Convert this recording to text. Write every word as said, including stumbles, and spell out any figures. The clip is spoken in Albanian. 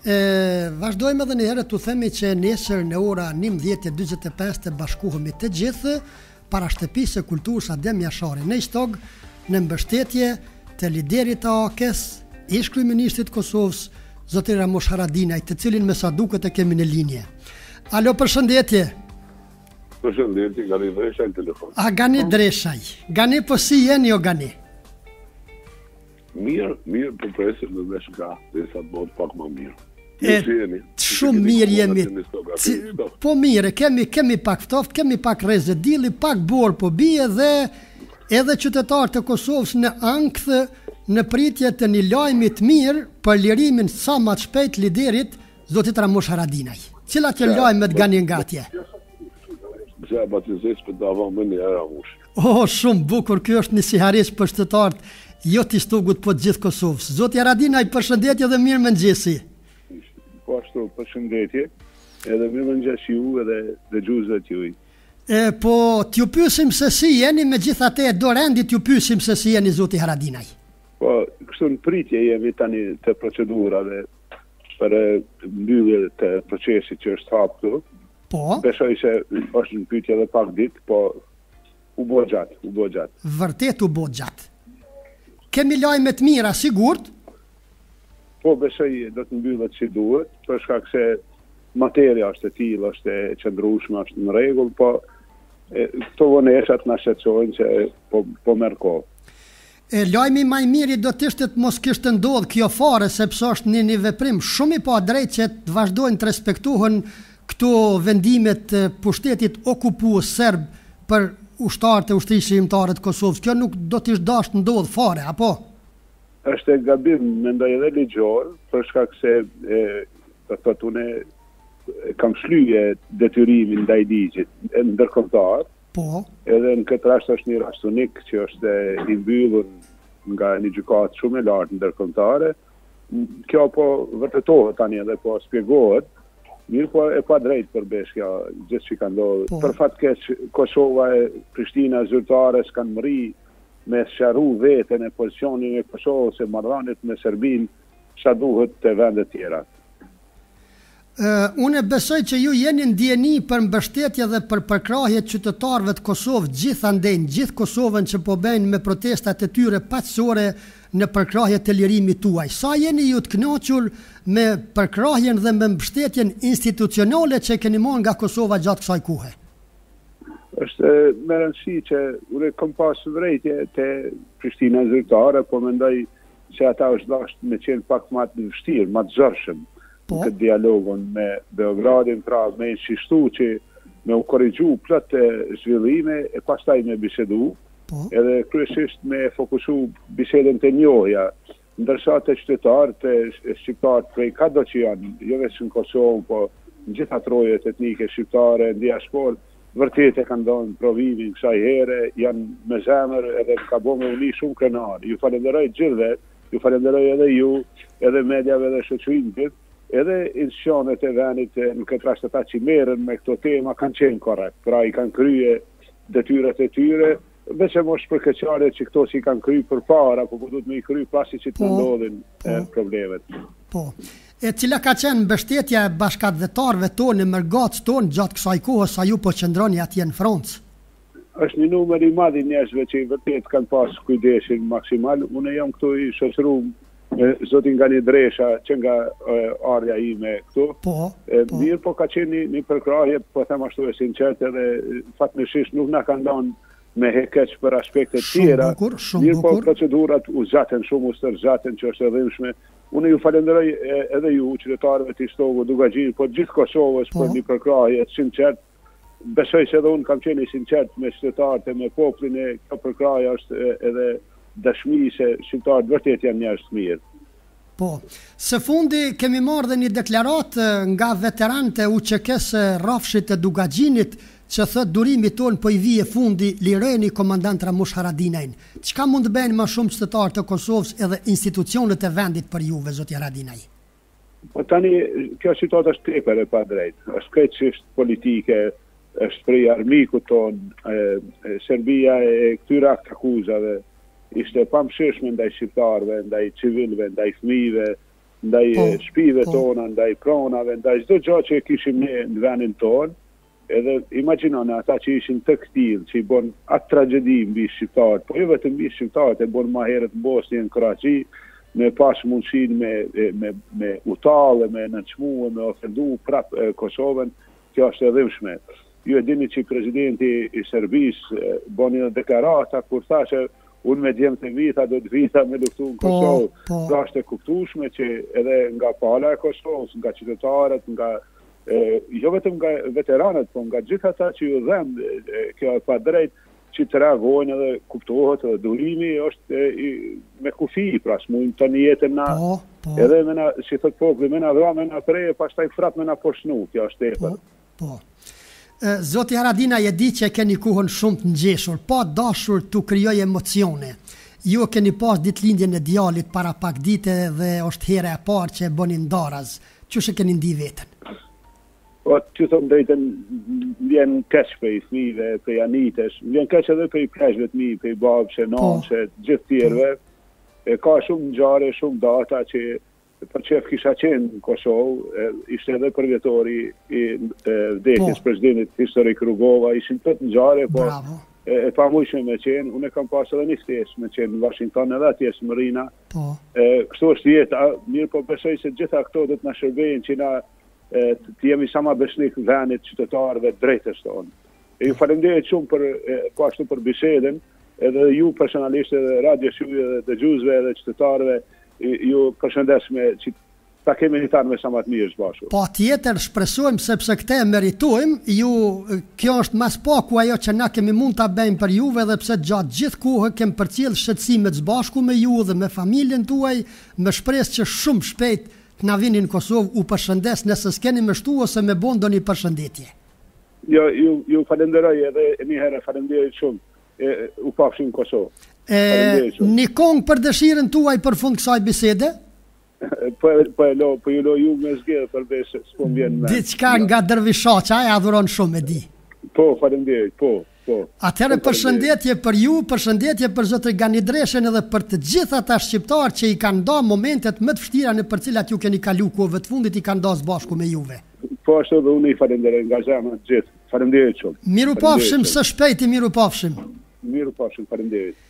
E, vazhdojmë edhe një herë të themi që nesër në ora njëmbëdhjetë e dyqizet e pesë të bashkohemi të gjithë para shtëpisë së kulturës Adem Jashari në Ishtog në mbështetje të liderit të A K E S, ish kryeministrit Kosovës, zotëri Ramush Haradinaj, të cilin me sa duket e kemi në linje. Alo, përshëndetje. Përshëndetje, Gani Dreshaj në telefon. A Gani Dreshaj, Gani po si jeni o Gani? Mirë, mirë për presim dhe me shka, dhe sa të bëhet pak më mirë. E, shumë mirë jemi. Po mirë, kemi, kemi pak ftoft, kemi pak rrezë dilli, pak borë po bie dhe edhe qytetarët të Kosovës në ankth në pritje të një lajmi të mirë për lirimin sa më të shpejt liderit zotit Ramush Haradinaj. Cilat janë lajmet Gani ngatje? Pse batizes për të avon më një Ramush. Oh, shumë bukur, kjo është një siharis për shtetart, jo të Ishtogut, po të gjithë Kosovës. Zoti Haradinaj, përshëndetje dhe mirë mëngjesi. Po ashtu, përshëndetje, edhe mirë mëngjes ju edhe dhe gjuzët juj. E, po, t'ju pyesim se si jeni, me gjithate do rendi t'ju pyesim se si jeni zoti Haradinaj. Po, kështu në pritje jemi tani të procedurave për mbyllje të procesit që është hapë këtu. Po. Besoj se është në pyetje edhe pak ditë, po u bo gjatë, u bo gjatë. Vërtet u bo gjatë. Kemi lajme të mira, sigurt? Po, besoj do të mbyllet si duhet, për shkak se materia është e tillë, është e qëndrueshme, është në rregull, po e, këto voneshat na shqetësojnë se po po merr kohë. E lajmi më i miri do të ishte të mos kishte ndodhur kjo fare, sepse është një, një veprim shumë i padrejtë që të vazhdojnë të respektohen këto vendimet të pushtetit okupues serb për ushtarët e ushtrisë shqiptare të Kosovës. Kjo nuk do të ishte dashur të ndodhë fare, apo? Është e gabim, mendoj edhe ligjor, për shkak se e, të thotë unë kam shlyje detyrimin ndaj ligjit ndërkombëtar. Po. Edhe në këtë rast është një rast unik që është i mbyllur nga një gjykatë shumë e lartë ndërkombëtare. Kjo po vërtetohet tani edhe po shpjegohet. Mirë po e pa drejt për beshkja gjithë që ka ndodhur. Po. Për fat keq Kosova e Prishtina zyrtare s'kanë mri me sqaru veten e pozicionin e Kosovës e marrëdhëniet me Serbinë sa duhet të vendet tjera. Uh, unë besoj që ju jeni ndjeni për mbështetje dhe për përkrahje të qytetarëve të Kosovës gjithandej, gjithë Kosovën që po bëjnë me protestat e tyre paqësore në përkrahje të lirimit tuaj. Sa jeni ju të kënaqur me përkrahjen dhe me mbështetjen institucionale që keni marrë nga Kosova gjatë kësaj kohe? Është me rëndësi që unë kam pasur vërejtje te Prishtina zyrtare, po mendoj se ata është dashur me qenë pak më të vështirë, më të zërshëm. Po. Këtë dialogun me Beogradin, pra me insistu që me u korrigju plot të zhvillime e pastaj me bisedu, po. Edhe kryesisht me fokusu bisedën të njohja, ndërsa të qytetarët e shqiptarët prej kado që janë, jo vetëm në Kosovë, po në gjitha trojet etnike shqiptare, në diasporë, vërtet e kanë dhënë provimin kësaj here, janë me zemër edhe ka bo me uni shumë krenar. Ju falenderoj gjithëve, ju falenderoj edhe ju, edhe mediave dhe shoqërinë, edhe institucionet e vendit në këtë rast ata që merren me këto tema kanë qenë korrekt, pra i kanë krye detyrat e tyre, veçëm është për keqarjet që këto si kanë krye përpara, apo po duhet me i krye pasi që të ndodhin po. problemet. Po. E cila ka qenë mbështetja e bashkëdhetarëve tonë, mërgatës tonë gjatë kësaj kohës sa ju po qëndroni atje në Francë? Është një numër i madh i njerëzve që i vërtet kanë pas kujdesin maksimal. Unë jam këtu i shoqëruar zotin Gani Dresha që nga uh, ardha ime këtu. Po, e, po. Mirë po ka qenë një, një përkrahje, po them ashtu e sinqert edhe fatmirësisht nuk na kanë dhënë me hekeq për aspekte tjera. Bukur, shumë mirë po bukur. procedurat u zhaten shumë, u stërzaten që është e dhimbshme. Unë ju falenderoj edhe ju, qytetarëve të Ishtogut, Dugagjin, po gjithë Kosovës po. për një përkrahje sinqert. Besoj se edhe unë kam qenë i sinqert me qytetarët e me popullin e kjo përkrahje është edhe dëshmi se shqiptarët vërtet janë njerëz të mirë. Po, së fundi kemi marrë dhe një deklaratë nga veteranët e U Q K-s Rrafshit të Dugagjinit që thot durimi ton po i vije fundi, lireni komandant Ramush Haradinajin. Çka mund të bëjnë më shumë qytetarët e Kosovës edhe institucionet e vendit për juve, zoti Haradinaj? Po tani kjo situatë është tepër e padrejtë. Është krejtësisht politike, është prej armikut ton, e, e, Serbia e këtyre akuzave ishte pamshirshme ndaj shqiptarëve, ndaj civilëve, ndaj fëmijëve, ndaj shtëpive tona, ndaj pronave, ndaj çdo gjë që kishim ne në vendin tonë. Edhe imagjinoni ata që ishin të këtill, që i bën atë tragjedi mbi shqiptarët, po jo vetëm mbi shqiptarët, e bën më herët në Bosnjë, në Kroaci, me pas mundësinë me me me utallë, me nënçmuar, me ofendu prap Kosovën, kjo është e dhimbshme. Ju e dini që presidenti i Serbisë bën një deklarata kur thashë unë me djemë të vita do të vita me luftu në Kosovë. Pra është e kuptueshme që edhe nga pala e Kosovës, nga qytetarët, nga E, jo vetëm nga veteranët, po nga gjithë ata që ju dhem, e, kjo e pa drejt, që të reagojnë edhe kuptohet edhe durimi është e, me kufi, pra s'mujnë të një jetën na, po, po. Edhe me na, që thët popli, me na dra, me na preje, pas taj frat me na poshnu, kjo është e për. Po, po. Zoti Haradinaj e di që e keni kohën shumë të ngjeshur, pa dashur të krijoj emocione. Ju keni pas ditëlindjen e djalit para pak dite dhe është hera e parë që e bënin daraz. Çu që keni ndi veten? Po, që thëmë drejten, vjen keq për i fmive, për i anitesh, vjen keq edhe për i pleshve të mi, për i babëshe, nanëshe, gjithë tjerve. E ka shumë ngjarje, shumë data që për qef kisha qenë në Kosovë, ishte edhe përvjetori i vdekjes presidentit historik Rugova, ishin të të ngjarje, po e, e pa mujshme me qenë, unë e kam pas edhe një ftesë me qenë në Washington edhe atjes në Marina. Kështu është jetë, mirë po besoj se gjitha këto dhe të na shërbejnë që na të jemi sa ma beshnik venit qytetarëve drejtës tonë. Ju falenderit shumë për, po ashtu për bisedën, edhe ju personalisht edhe radios ju edhe dëgjuesve edhe qytetarëve, ju përshëndes me që ta kemi një tanë me sa ma të mirë së bashku. Po tjetër shpresojmë sepse këte meritojmë, ju kjo është mas paku ajo që na kemi mund ta bëjmë për juve dhe pse gjatë gjithë kohë kem përcjell shqetësimet së bashku me ju dhe me familjen tuaj, me shpresë që shumë shpejt të na vini në Kosovë, u përshëndes nëse s'keni më shtu ose me bon do një përshëndetje. Jo, ju, ju falenderoj edhe një herë falenderoj shumë, e, u pafshim në Kosovë. Një kong për dëshirën tuaj për fund kësaj bisede? po, po, lo, po ju lo ju me zgjedhë për besë, s'po m'vjen me. Diçka nga Dervishaqa, e adhuron shumë e di. Po, falenderoj, po. Po, Atëherë përshëndetje për ju, përshëndetje për zotrin Ganidreshen edhe për të gjithë ata shqiptarë që i kanë nda momentet më të vështira në për cilat ju keni kalu kohëve të fundit i kanë nda së bashku me juve. Po ashtu dhe unë i falenderoj nga zemra të gjithë. Falenderoj shumë. Miru pafshim së shpejti, miru pafshim. Miru pafshim, falenderoj.